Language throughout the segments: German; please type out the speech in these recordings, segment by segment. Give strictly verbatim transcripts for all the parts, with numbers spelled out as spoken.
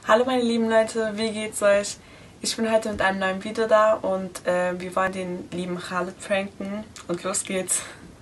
Hallo meine lieben Leute, wie geht's euch? Ich bin heute mit einem neuen Video da und äh, wir wollen den lieben Khaled pranken und los geht's.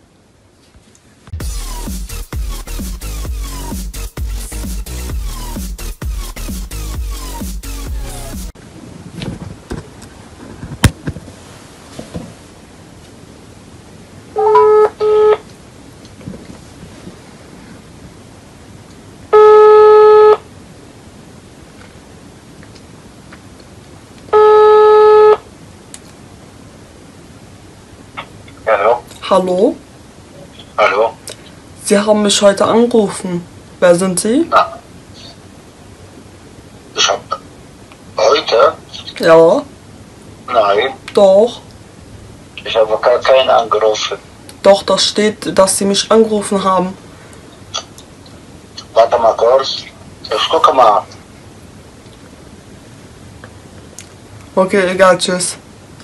Hallo? Hallo? Hallo? Sie haben mich heute angerufen. Wer sind Sie? Na, ich hab heute? Ja, Nein, doch. ich habe gar keinen angerufen. Doch, da steht, dass Sie mich angerufen haben. Warte mal kurz. Ich gucke mal. Okay, egal, tschüss.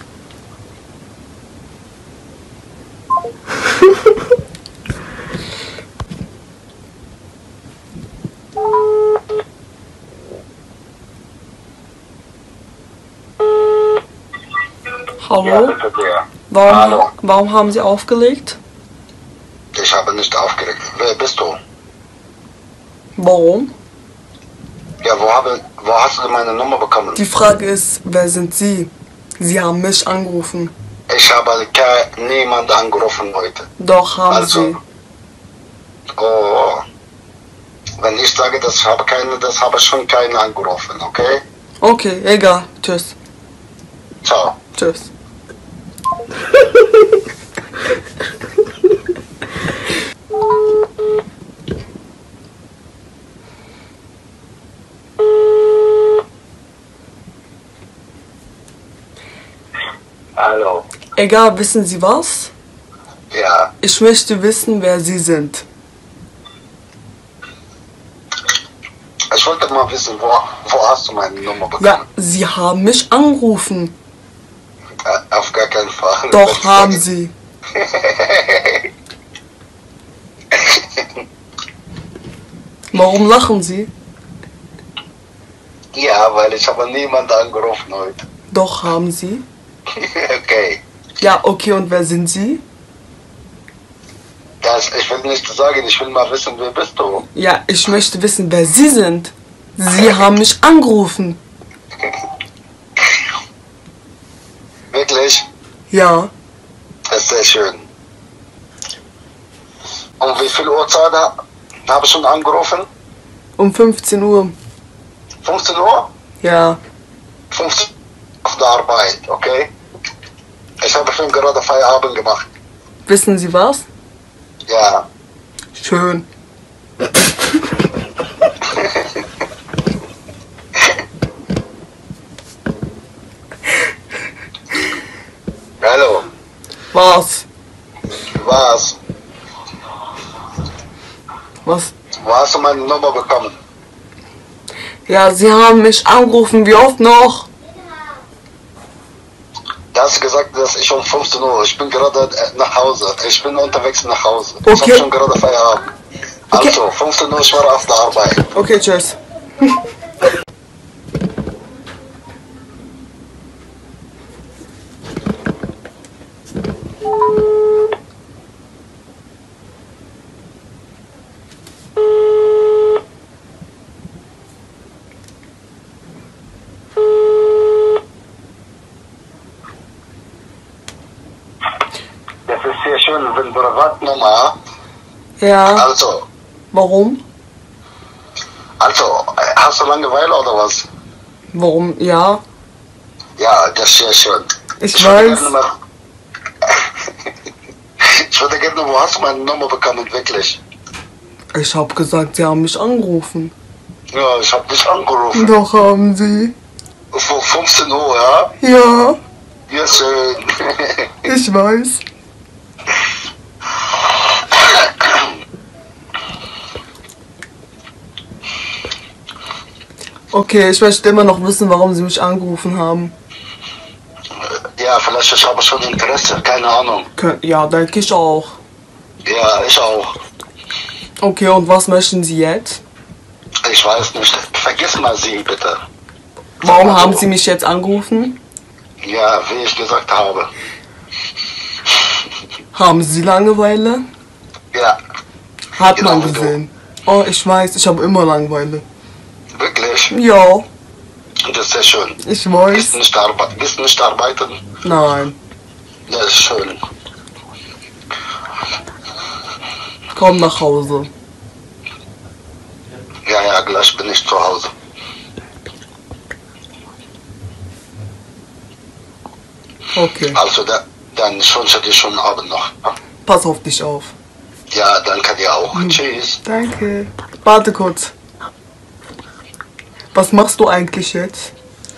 Ja, Hallo? bitte sehr. Warum, Hallo. warum haben Sie aufgelegt? Ich habe nicht aufgeregt. Wer bist du? Warum? Ja, wo, habe, wo hast du meine Nummer bekommen? Die Frage ist, wer sind Sie? Sie haben mich angerufen. Ich habe ke- niemand angerufen heute. Doch, haben Also, Sie. oh, wenn ich sage, dass ich habe keine, das habe ich schon keinen angerufen, okay? Okay, egal. Tschüss. Ciao. Tschüss. Hallo. Egal, wissen Sie was? Ja, Ich möchte wissen, wer Sie sind. ich wollte mal wissen, wo, wo hast du meine Nummer bekommen? Ja, Sie haben mich angerufen. Äh, Auf gar keinen Fall. Doch, Wenn ich haben sage- Sie. Warum lachen Sie? Ja, weil ich habe niemanden angerufen heute. Doch, haben Sie. Okay. Ja, okay, und wer sind Sie? Das, ich will nicht sagen, ich will mal wissen, wer bist du? Ja, ich möchte wissen, wer Sie sind. Sie haben mich angerufen. Wirklich? Ja, Das ist sehr schön. Und wie viel Uhrzeit ha- habe ich schon angerufen? um fünfzehn Uhr. fünfzehn Uhr? Ja, fünfzehn Uhr auf der Arbeit, okay? Ich habe schon gerade Feierabend gemacht. wissen Sie was? Ja. Schön. Hallo. Was? Was? Was? Wo hast du meine Nummer bekommen? Ja, Sie haben mich angerufen. Wie oft noch? Du hast gesagt, dass ich um fünfzehn Uhr, ich bin gerade äh, nach Hause. Ich bin unterwegs nach Hause. Ich Okay. habe schon gerade Feierabend. Okay. Also, fünfzehn Uhr, ich war auf der Arbeit. Okay, tschüss. Das ist sehr schön, wenn Privatnummer. Ja, Also, warum? also, äh, hast du Langeweile oder was? Warum? Ja, Ja, das ist sehr schön. ich würde weiß. gerne mal- Ich würde gerne, wo hast du meine Nummer bekommen, wirklich? Ich hab gesagt, Sie haben mich angerufen. Ja, ich habe dich angerufen. Doch, haben Sie. Vor fünfzehn Uhr, ja? Ja, Ja, schön. ich weiß. Okay, ich möchte immer noch wissen, warum Sie mich angerufen haben. Ja, vielleicht ich habe schon Interesse, keine Ahnung. Kön- Ja, denke ich auch. Ja, ich auch. Okay, und was möchten Sie jetzt? Ich weiß nicht. Vergiss mal sie, bitte. Warum haben Sie mich jetzt angerufen? Ja, wie ich gesagt habe. Haben Sie Langeweile? Ja. Hat Genau man wie du. gesehen. Oh, ich weiß, ich habe immer Langeweile. Wirklich? Ja, Das ist sehr schön. ich Bist weiß. nicht, arbe bist nicht arbeiten? Nein, Das ist schön. komm nach Hause. Ja, ja, gleich bin ich zu Hause. Okay, Also, da, dann ich wünsche dir schon Abend noch. pass auf dich auf. Ja, danke dir auch. Tschüss. Danke. Warte kurz. Was machst du eigentlich jetzt?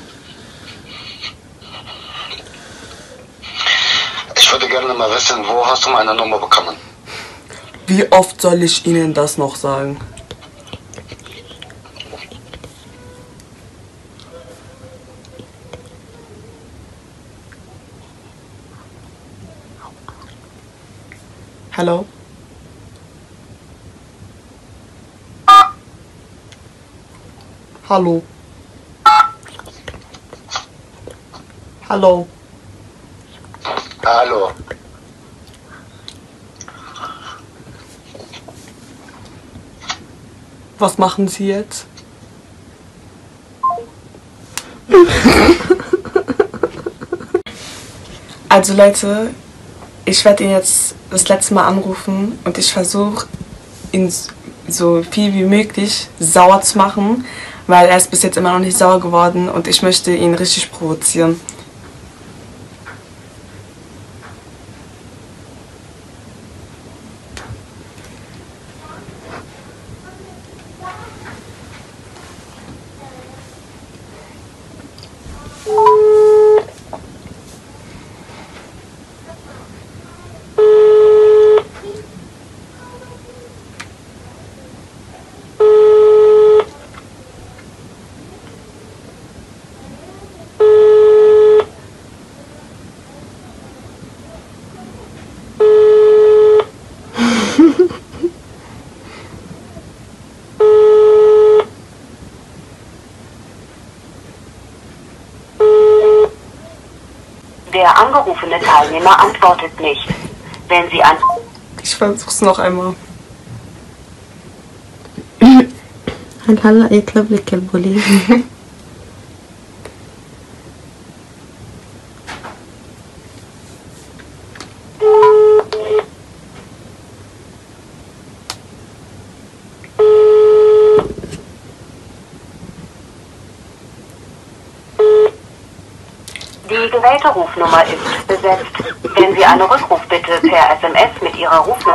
Ich würde gerne mal wissen, wo hast du meine Nummer bekommen? Wie oft soll ich Ihnen das noch sagen? Hallo? Hallo? Hallo? Hallo. Was machen Sie jetzt? Also Leute, ich werde ihn jetzt das letzte Mal anrufen und ich versuche ihn so viel wie möglich sauer zu machen, weil er ist bis jetzt immer noch nicht sauer geworden und ich möchte ihn richtig provozieren. Der angerufene Teilnehmer antwortet nicht. Wenn Sie an... Ich versuch's noch einmal. هلا يطلب لك البوليس. Die gewählte Rufnummer ist besetzt. Wenn Sie eine Rückrufbitte per S M S mit Ihrer Rufnummer...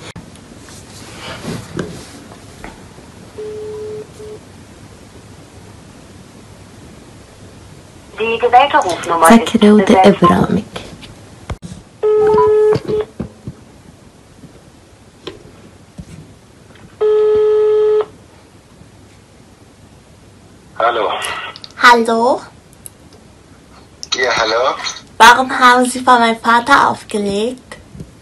Die gewählte Rufnummer ist سكري ودق besetzt. برامك. Hallo. Hallo? Ja, hallo. Warum haben Sie von meinem Vater aufgelegt?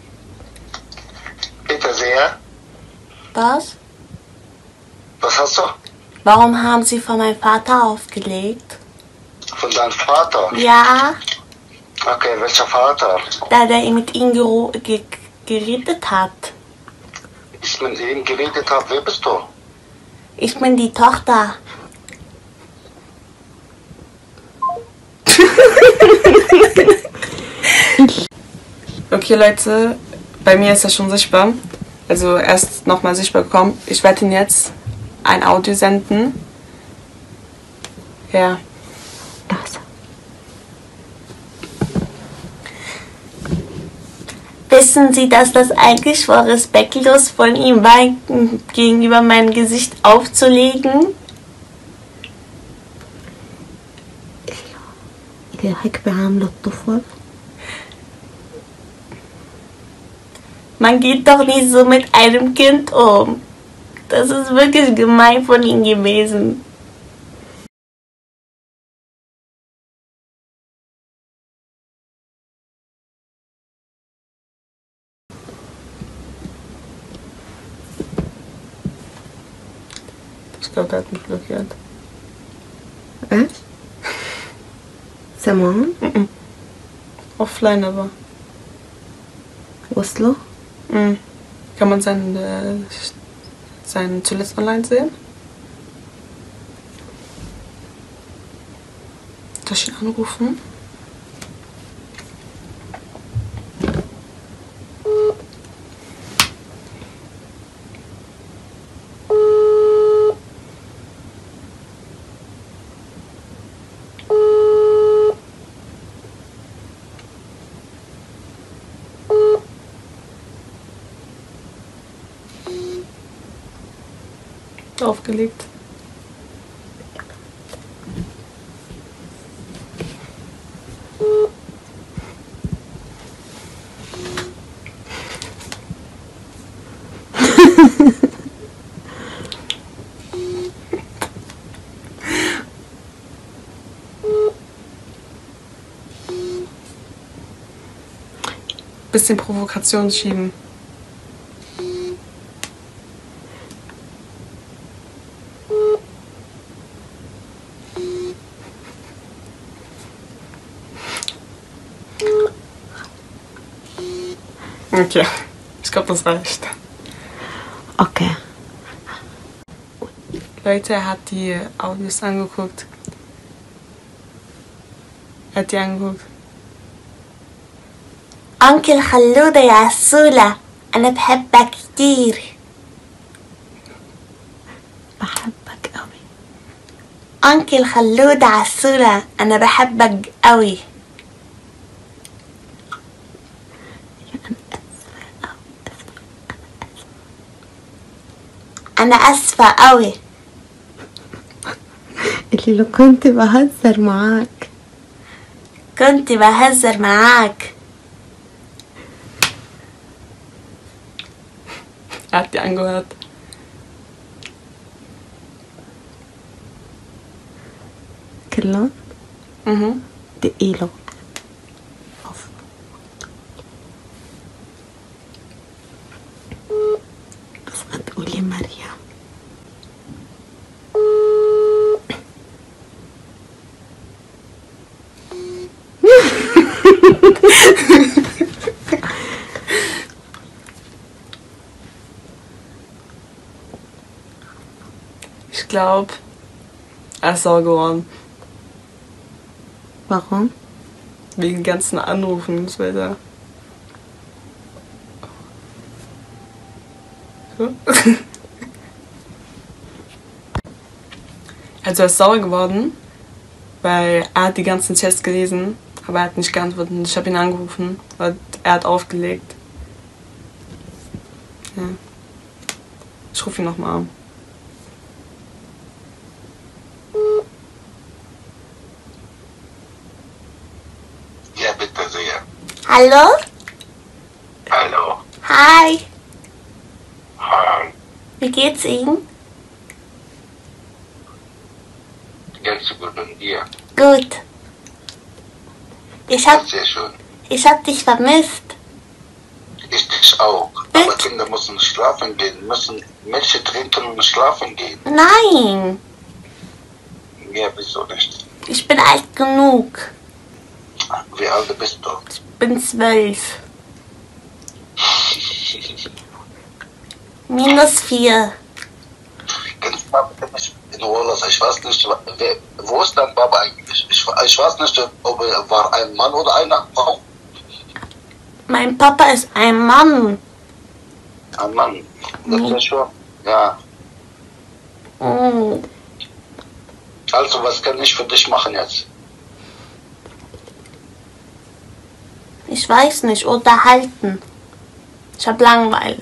Bitte sehr. Was? Was hast du? Warum haben Sie von meinem Vater aufgelegt? Von deinem Vater? Ja, Okay, welcher Vater? da der mit ihm gero- ge geredet hat. Ich mit ihm geredet habe. Wer bist du? Ich bin die Tochter. Okay Leute, bei mir ist er schon sichtbar. Also er ist nochmal sichtbar gekommen. Ich werde ihn jetzt ein Audio senden. Ja. Das. Wissen Sie, dass das eigentlich voll respektlos von ihm war, gegenüber mein Gesicht aufzulegen? إذا هيك بعامل الطفل. Man geht doch nicht so mit einem Kind um. Das ist wirklich gemein von ihm gewesen. Ich glaube, der hat mich blockiert. ايش؟ سمعون؟ Mhm. Offline aber. وصلوا؟ Mhm. Kann man seinen, äh, seinen zuletzt online sehen? Soll ich ihn anrufen? Aufgelegt. Bisschen Provokation schieben. Okay, ich glaube, das reicht. اوكي. Leute, er hat die Audios angeguckt. Er hat die angeguckt. أنكل خلودة يا عسولة، أنا بحبك كتير. بحبك قوي. أنكل خلودة عسولة، أنا بحبك قوي. أنا أسفة قوي. اللي لو كنت بهزر معاك. كنت بهزر معاك. Er hat die angehört. كلهم Mhm. دقيله. بس ما تقولي مريم. Ich glaube, er ist sauer geworden. Warum? Wegen ganzen Anrufen und so weiter. So. Also er ist sauer geworden, weil er hat die ganzen Chats gelesen, aber er hat nicht geantwortet. Ich habe ihn angerufen und er hat aufgelegt. Ja. Ich rufe ihn nochmal an. Ja, bitte sehr. Hallo? Hallo. Hi. Hi. Wie geht's Ihnen? Ganz gut und dir? Gut. Ich hab, Sehr schön. ich hab dich vermisst. Ich dich auch. Aber Echt? Kinder müssen schlafen gehen, müssen Milch trinken und schlafen gehen. Nein, Ja, wieso nicht? ich bin alt genug. Wie alt bist du? Ich bin zwölf. Minus vier. Kannst Papa nicht in Urlaub? Ich weiß nicht, wer, wo ist dein Papa eigentlich? Ich, ich weiß nicht, ob er war ein Mann oder eine Frau. Mein Papa ist ein Mann. Ein Mann. Das ist ja schon. Ja. Mm. Also, was kann ich für dich machen jetzt? Ich weiß nicht, unterhalten. Ich hab Langeweile.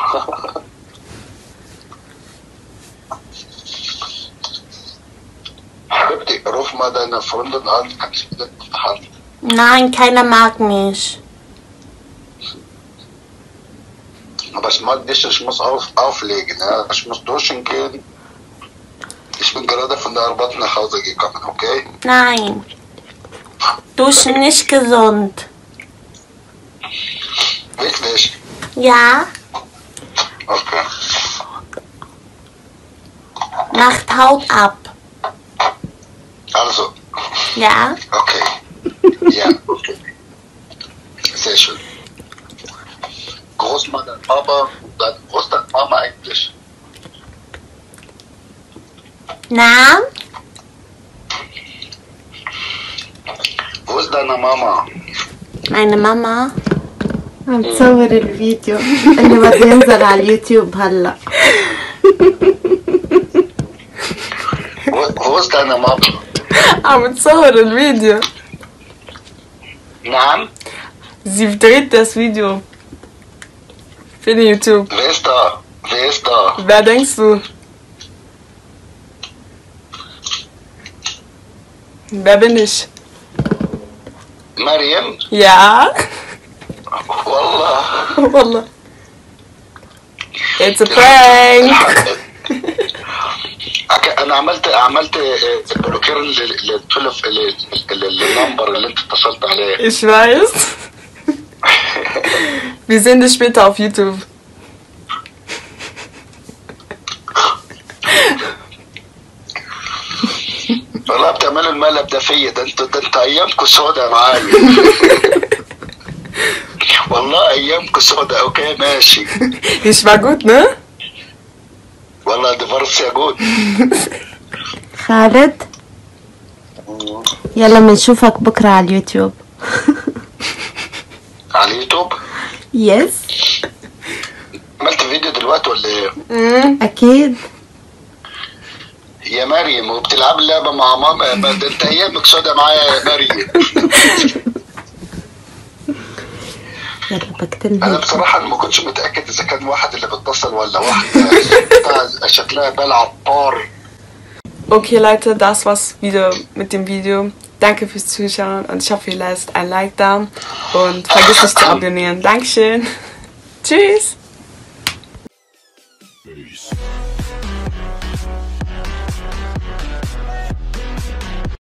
Bitte, ruf mal deine Freundin an, kannst du das machen? Nein, keiner mag mich. Aber ich mag dich, ich muss auf, auflegen, ja? Ich muss duschen gehen. Ich bin gerade von der Arbeit nach Hause gekommen, okay? Nein. Duschen nicht gesund. Wirklich? Ja? Okay. Macht Haut ab. Also, Ja? okay. Ja, okay. Sehr schön. Großmama, dein Papa, dein, wo ist deine Mama eigentlich? Na? Wo ist deine Mama? Meine Mama. عم تصور الفيديو اللي بده ينزل على اليوتيوب هلا. Wo, wo ist deine Mama? عم تصور الفيديو. نعم. Sie dreht das Video. Für den YouTube. Wer ist da? Wer ist da? Wer denkst du? Wer bin ich? مريم. Ja. والله. والله. It's a prank. أك- انا عملت عملت بلوكير للتلف للنمبر اللي انت اتصلت عليه. Ich weiß. Wir sehen dich später auf YouTube. والله بتعملوا المقلب ده فيا، ده انتوا ده انت ايامكم سودا معايا. والله ايامكم سودا. اوكي ماشي. Ich war gut, ne? والله دي فرص يا جود. خالد يلا بنشوفك بكره على اليوتيوب. على اليوتيوب. يس عملت فيديو دلوقتي ولا ايه؟ اكيد. يا مريم وبتلعب لعبه مع ماما، ما ده انت ايامك سودا معايا يا مريم. يلا انا بكتلها. بصراحه ما كنتش متاكد اذا كان واحد اللي بيتصل ولا واحده بتاع شكلها بلعب بار. Okay Leute, das war's wieder mit dem Video. Danke fürs Zuschauen und ich hoffe ihr lasst ein Like da und vergesst nicht zu abonnieren. Dankeschön. Tschüss.